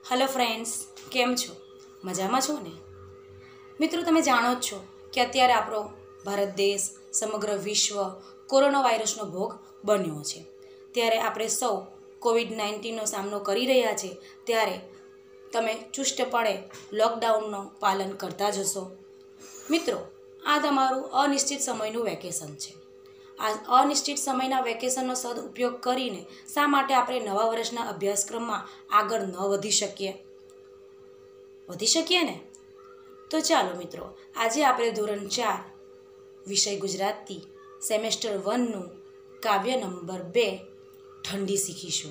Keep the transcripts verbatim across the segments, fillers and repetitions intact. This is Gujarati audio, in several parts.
हेलो फ्रेंड्स, केम छो? मजामां छो ने? मित्रों, तमे जाणो ज छो कि अत्यारे आपणो भारत देश समग्र विश्व कोरोना वायरसनो भोग बन्यो छे। त्यारे आपणे सौ कोविड नाइन्टीनનો सामनो करी रह्या छे। त्यारे तमे चुष्टपणे लॉकडाउनનું पालन करता ज हशो। मित्रों, आ तमारुं अनिश्चित समयનું वेकेशन छे। आ अनिश्चित समयना वेकेशनનો સદઉપયોગ કરીને શા માટે આપણે નવા વર્ષના અભ્યાસક્રમમાં આગળ ન વધી શકીએ? વધી શકીએ ને? તો ચાલો મિત્રો, આજે આપણે ધોરણ ચાર વિષય ગુજરાતી સેમેસ્ટર વનનું કાવ્ય નંબર બે ઠંડી શીખીશું।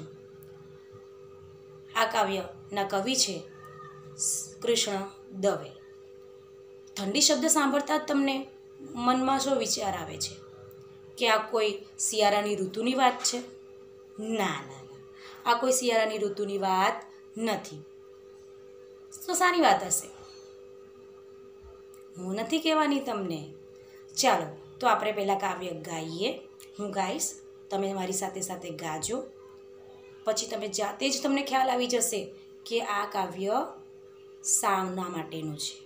આ કાવ્યના કવિ છે કૃષ્ણ દવે। ઠંડી શબ્દ સાંભળતા જ તમને મનમાં શું વિચાર આવે છે કે આ કોઈ શિયાળાની ઋતુની વાત છે? ના ના ના, આ કોઈ શિયાળાની ઋતુની વાત નથી। તો સારી વાત હશે? હું નથી કહેવાની તમને। ચાલો તો આપણે પહેલાં કાવ્ય ગાઈએ। હું ગાઈશ, તમે મારી સાથે સાથે ગાજો, પછી તમે જાતે જ તમને ખ્યાલ આવી જશે કે આ કાવ્ય શાના માટેનું છે।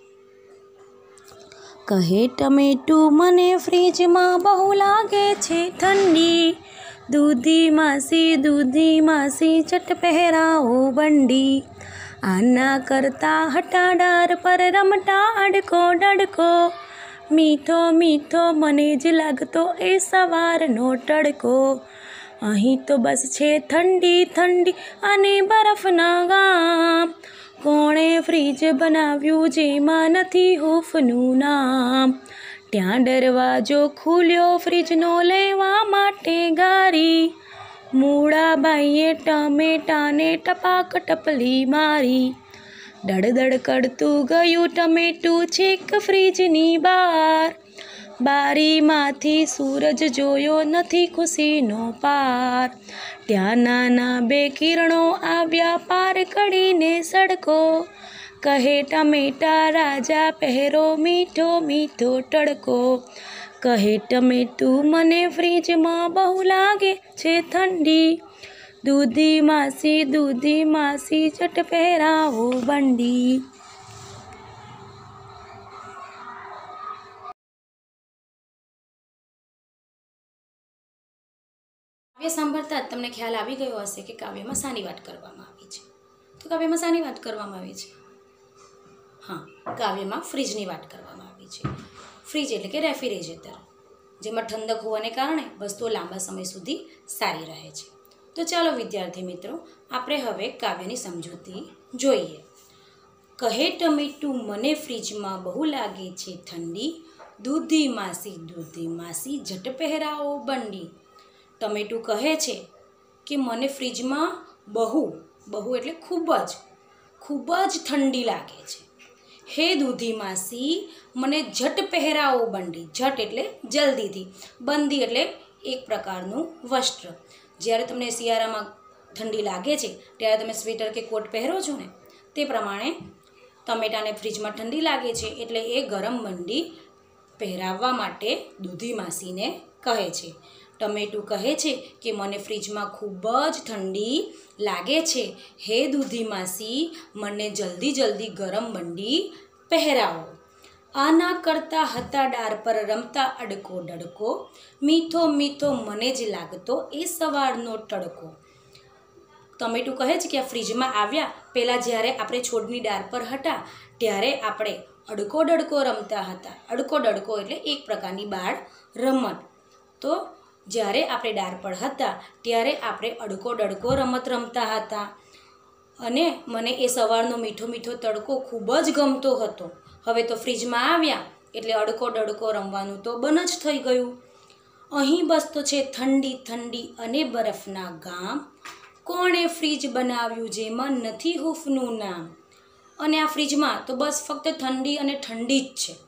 કહે ટમેટું મને ફ્રીજમાં બહુ લાગે છે ઠંડી, દૂધી માસી દૂધી માસી ચટ પહેરાવો બંડી, આના કરતા હટાડાર પર રમતા અડકો ડડકો, મીઠો મીઠો મને જ લાગતો એ સવારનો તડકો, અહીં તો બસ છે ઠંડી ઠંડી અને બરફના ગામ, કોણે ફ્રીજ બનાવ્યું જેમાં નથી હૂંફનું નામ, ત્યાં દરવાજો ખુલ્યો ફ્રીજનો લેવા માટે ગારી, મૂળાબાઈએ ટમેટાને ટપાક ટપલી મારી, દડદડ કરતું ગયું ટમેટું છેક ફ્રીજની બહાર, બારીમાંથી સૂરજ જોયો નથી ખુશીનો પાર, ત્યાં નાના બે કિરણો આવ્યા પાર કરીને સડકો, કહે ટમેટા રાજા પહેરો મીઠો મીઠો તડકો, કહે ટમેટું મને ફ્રીજમાં બહુ લાગે છે ઠંડી, દૂધી માસી દૂધી માસી ચટ પહેરાવો બંડી। કાવ્ય સાંભળતા જ તમને ખ્યાલ આવી ગયો હશે કે કાવ્યમાં શાની વાત કરવામાં આવી છે। તો કાવ્યમાં શાની વાત કરવામાં આવી છે? હા, કાવ્યમાં ફ્રીજની વાત કરવામાં આવી છે। ફ્રીજ એટલે કે રેફ્રિજરેટર, જેમાં ઠંડક હોવાને કારણે વસ્તુઓ લાંબા સમય સુધી સારી રહે છે। તો ચાલો વિદ્યાર્થી મિત્રો, આપણે હવે કાવ્યની સમજૂતી જોઈએ। કહે ટમેટું મને ફ્રીજમાં બહુ લાગે છે ઠંડી, દૂધી માસી દૂધી માસી ઝટ પહેરાવો બંડી। ટમેટું કહે છે કે મને ફ્રીજમાં બહુ બહુ એટલે ખૂબ જ ખૂબ જ ઠંડી લાગે છે, હે દૂધી માસી મને ઝટ પહેરાવો બંડી। ઝટ એટલે જલ્દીથી, બંદી એટલે એક પ્રકારનું વસ્ત્ર। જ્યારે તમને શિયાળામાં ઠંડી લાગે છે ત્યારે તમે સ્વેટર કે કોટ પહેરો છો ને, તે પ્રમાણે ટમેટાને ફ્રીજમાં ઠંડી લાગે છે એટલે એ ગરમ બંડી પહેરાવવા માટે દૂધી માસીને કહે છે। ટમેટું કહે છે કે મને ફ્રીજમાં ખૂબ જ ઠંડી લાગે છે, હે દૂધી માસી મને જલ્દી જલ્દી ગરમ બંડી પહેરાવો, આના કરતા હતા ડાર પર રમતા અડકો ડડકો, મીઠો મીઠો મને જ લાગતો એ સવારનો તડકો। ટમેટું કહે છે કે આ ફ્રીજમાં આવ્યા પહેલાં જ્યારે આપણે છોડની ડાર પર હતા ત્યારે આપણે અડકો ડડકો રમતા હતા। અડકો ડડકો એટલે એક પ્રકારની બાળ રમત। તો જ્યારે આપણે ડાર પર હતા ત્યારે આપણે અડકો ડડકો રમત રમતા હતા અને મને એ સવારનો મીઠો મીઠો તડકો ખૂબ જ ગમતો હતો। હવે તો ફ્રીજમાં આવ્યા એટલે અડકો ડડકો રમવાનું તો બંધ જ થઈ ગયું। અહીં બસ તો છે ઠંડી ઠંડી અને બરફના ગામ, કોણે ફ્રીજ બનાવ્યું જેમાં નથી હૂંફનું નામ। અને આ ફ્રીજમાં તો બસ ફક્ત ઠંડી અને ઠંડી જ છે।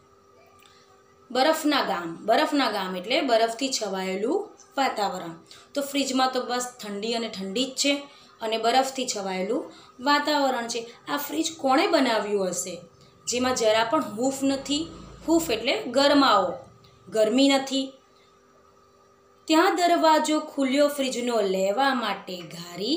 બરફના ગામ, બરફના ગામ એટલે બરફથી છવાયેલું વાતાવરણ। તો ફ્રીજમાં તો બસ ઠંડી અને ઠંડી જ છે અને બરફથી છવાયેલું વાતાવરણ છે। આ ફ્રીજ કોણે બનાવ્યું હશે જેમાં જરા પણ હૂંફ નથી? હૂંફ એટલે ગરમાવો, ગરમી નથી। ત્યાં દરવાજો ખુલ્યો ફ્રીજનો લેવા માટે ઘારી,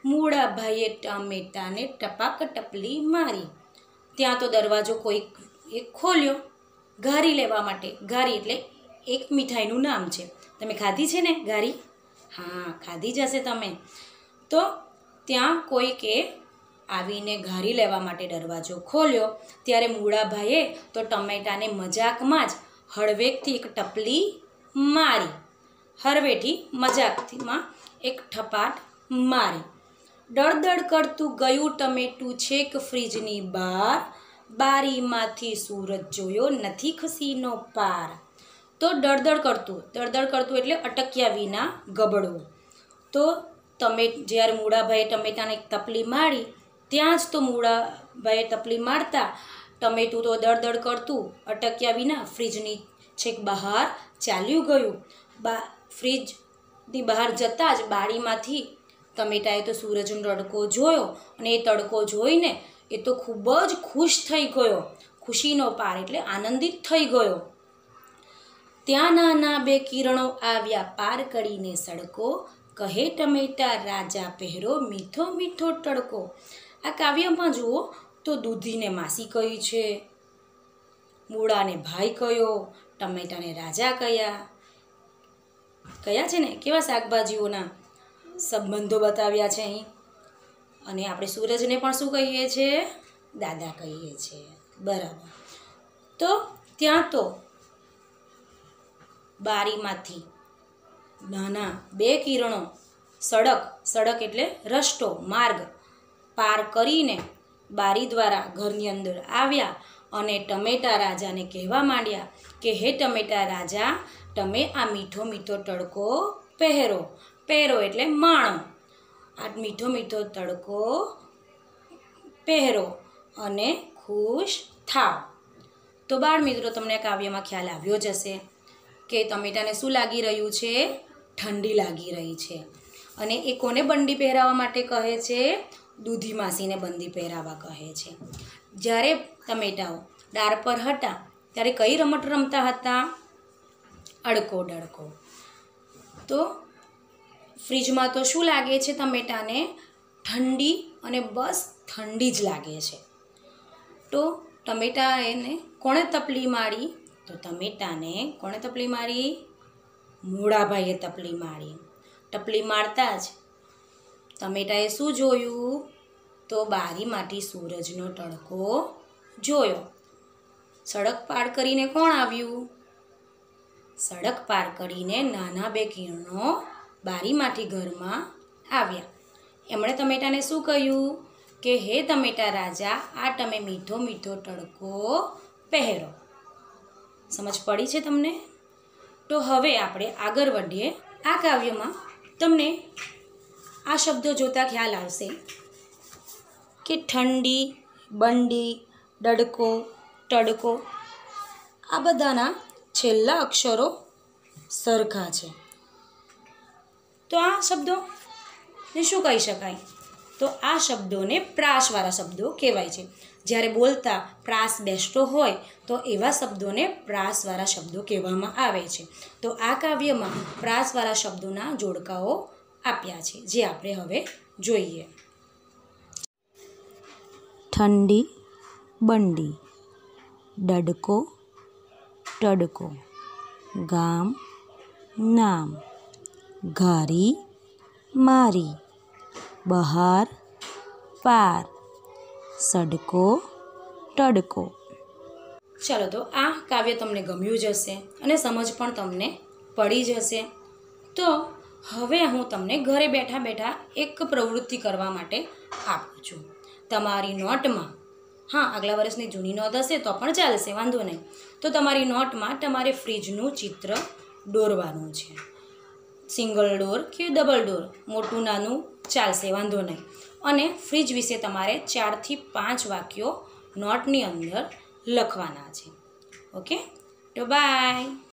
મૂળાભાઈએ ટમેટાને ટપાક ટપલી મારી. ત્યાં તો દરવાજો કોઈક એક ખોલ્યો ઘારી લેવા માટે. ઘારી એટલે એક મીઠાઈનું નામ છે. તમે ખાધી છે ને ઘારી? હા, ખાધી જ હશે તમે. તો ત્યાં કોઈકે આવીને ઘારી લેવા માટે દરવાજો ખોલ્યો. ત્યારે મૂળાભાઈએ તો ટમેટાને મજાકમાં જ હળવેકથી એક ટપલી મારી. હળવેથી મજાકમાં એક ઠપાટ મારી. દળદળ કરતું ગયું ટમેટું છેક ફ્રીજની બહાર. બારીમાંથી સૂરજ જોયો નથી ખુશીનો પાર. તો દળદળ કરતું, દળદળ કરતું એટલે અટક્યા વિના ગબડવું. તો તમે જ્યારે મૂળાભાઈએ ટમેટાને એક તપલી મારી, ત્યાં જ તો મૂળાભાઈએ તપલી મારતા ટમેટું તો દળદળ કરતું અટક્યા વિના ફ્રીજની છેક બહાર ચાલ્યું ગયું. બા ફ્રીજની બહાર જતાં જ બારીમાંથી ટમેટાએ તો સૂરજનો તડકો જોયો અને એ તડકો જોઈને એ તો ખૂબ જ ખુશ થઈ ગયો. ખુશીનો પાર એટલે આનંદિત થઈ ગયો. ત્યાં નાના બે કિરણો આવ્યા પાર કરીને સડકો. કહે ટમેટા રાજા પહેરો મીઠો મીઠો તડકો. આ કાવ્યમાં જુઓ તો દૂધીને માસી કહી છે, મૂળાને ભાઈ કયો, ટમેટાને રાજા કયા કયા છે ને કેવા શાકભાજીઓના સંબંધો બતાવ્યા છે અહીં. અને આપણે સૂરજને પણ શું કહીએ છીએ? દાદા કહીએ છીએ. બરાબર. તો ત્યાં તો બારીમાંથી નાના બે કિરણો સડક, સડક એટલે રસ્તો, માર્ગ પાર કરીને બારી દ્વારા ઘરની અંદર આવ્યા અને ટમેટા રાજાને કહેવા માંડ્યા કે હે ટમેટા રાજા, તમે આ મીઠો મીઠો તડકો પહેરો. પહેરો એટલે માણો. આ મીઠો મીઠો તડકો પહેરો અને ખુશ થાવ. તો બાળ મિત્રો, તમને કાવ્યમાં ખ્યાલ આવ્યો જ હશે કે ટમેટાને શું લાગી રહ્યું છે? ઠંડી લાગી રહી છે. અને એ કોને બંડી પહેરાવવા માટે કહે છે? દૂધી માસીને બંડી પહેરાવવા કહે છે. જ્યારે ટમેટાઓ ડાળ પર હતા ત્યારે કઈ રમત રમતા હતા? અડકો ડળકો. તો ફ્રીજમાં તો શું લાગે છે ટમેટાને? ઠંડી, અને બસ ઠંડી જ લાગે છે. તો ટમેટા એને કોણે તપલી મારી? તો ટમેટાને કોણે તપલી મારી? મૂળાભાઈએ તપલી મારી. ટપલી મારતા જ ટમેટાએ શું જોયું? તો બારીમાંથી સૂરજનો તડકો જોયો. સડક પાર કરીને કોણ આવ્યું? સડક પાર કરીને નાના બે કિરણો બારીમાંથી ઘરમાં આવ્યા. એમણે ટમેટાને શું કહ્યું કે હે ટમેટા રાજા, આ તમે મીઠો મીઠો તડકો પહેરો. સમજ પડી છે તમને? તો હવે આપણે આગળ વધીએ. આ કાવ્યમાં તમને આ શબ્દો જોતા ખ્યાલ આવશે કે ઠંડી, બંડી, ડડકો, તડકો આ બધાના છેલ્લા અક્ષરો સરખા છે. તો આ શબ્દોને શું કહી શકાય? તો આ શબ્દોને પ્રાસવાળા શબ્દો કહેવાય છે. જ્યારે બોલતા પ્રાસ બેસતો હોય તો એવા શબ્દોને પ્રાસવાળા શબ્દો કહેવામાં આવે છે. તો આ કાવ્યમાં પ્રાસવાળા શબ્દોના જોડકાઓ આપ્યા છે, જે આપણે હવે જોઈએ. ઠંડી, બંડી, ડડકો, તડકો, ગામ, નામ, ઘારી, મારી, બહાર, પાર, સડકો, તડકો. ચાલો, તો આ કાવ્ય તમને ગમ્યું જ હશે અને સમજ પણ તમને પડી જ હશે. તો હવે હું તમને ઘરે બેઠા બેઠા એક પ્રવૃત્તિ કરવા માટે આપું છું. તમારી નોટમાં, હા, આગલા વર્ષની જૂની નોટ હશે તો પણ ચાલશે, વાંધો નહીં. તો તમારી નોટમાં તમારે ફ્રીજનું ચિત્ર દોરવાનું છે. સિંગલ ડોર કે ડબલ ડોર, મોટું નાનું ચાલશે, વાંધો નહીં. અને ફ્રીજ વિશે તમારે ચારથી પાંચ વાક્યો નોટની અંદર લખવાના છે. ઓકે, તો બાય.